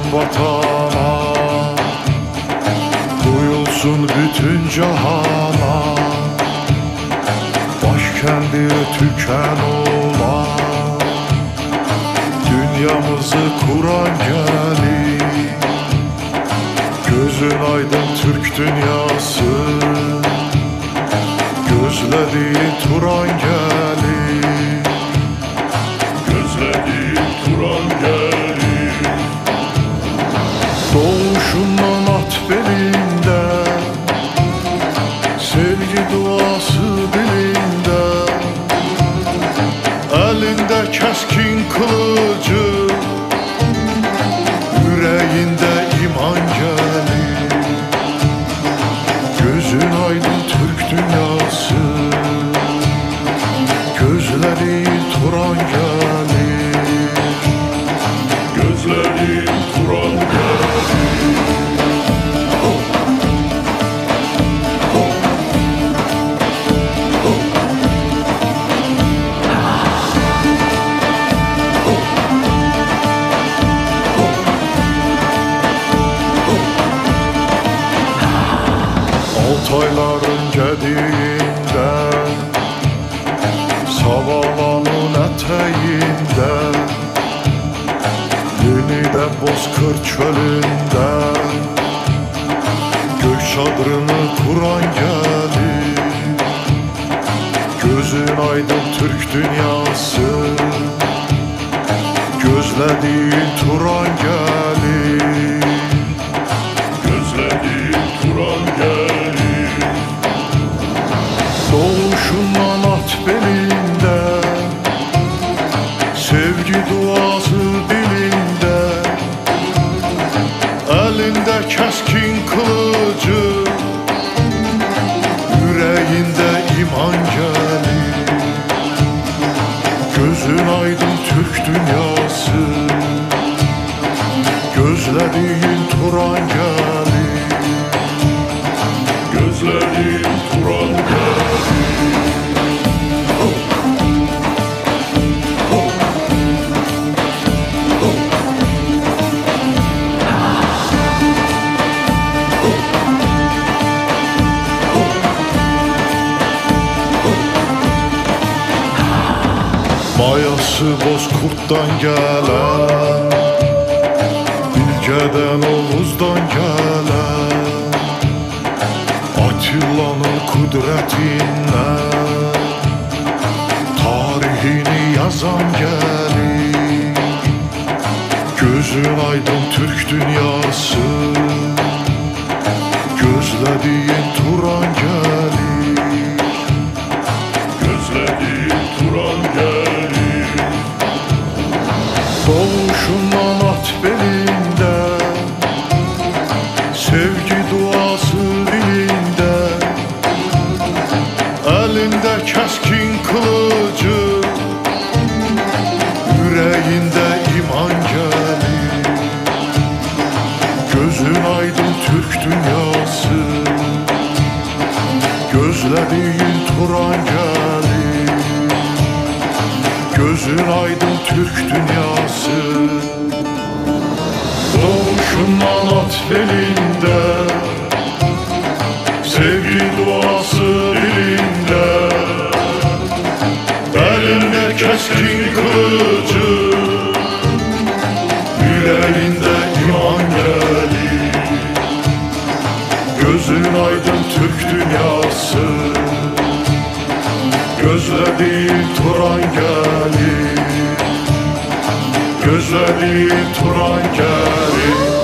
vatana, duyulsun bütün cahana. Başkendi tüken olan, dünyamızı kuran gelir. Gözün aydın Türk dünyası, gözlediğin Turan gelir. Gözlediğin Turan gelir. Doğuşundan at belinde, sevgi duası dilinde. Elinde keskin kılıcı, yüreğinde iman gelir. Gözün aydın Türk dünyası, gözlediğin Turan gelir. Gözlediğin Turan gelir. Altayların gediğinde, Savalanın eteğinde, yeniden Bozkır çölünde, gök çadrını kuran gelir. Gözün aydın Türk dünyası, gözlediğin Turan gelir. Gözlediğin Turan gelir. Doğuşundan at belinde, sevgi duası dilinde. Elinde keskin kılıcı, yüreğinde iman gelir. Gözün aydın Türk dünyası, gözlediğin Turan gelir. Gözlediğin Turan gelir. Mayası Bozkurt'tan gelen, Bilge'den Oğuz'dan gelen, Atilla'nın kudretinle tarihini yazan gelir. Gözün aydın Türk dünyası, gözlediğin Turan gelir. Gözlediğin Turan gelir. Doğuşundan at belinde, sevgi duası dilinde. Elinde keskin kılıcı, yüreğinde iman gelir. Gözün aydın Türk dünyası, gözlediğin Turan gelir. Gözün aydın Türk dünyası, doğuşundan at belinde, sevgi duası dilinde. Elinde keskin kılıcı, yüreğinde iman gelir. Gözün aydın Türk dünyası, gözlediğin Turan gelir. Gözlediğin Turan gelir.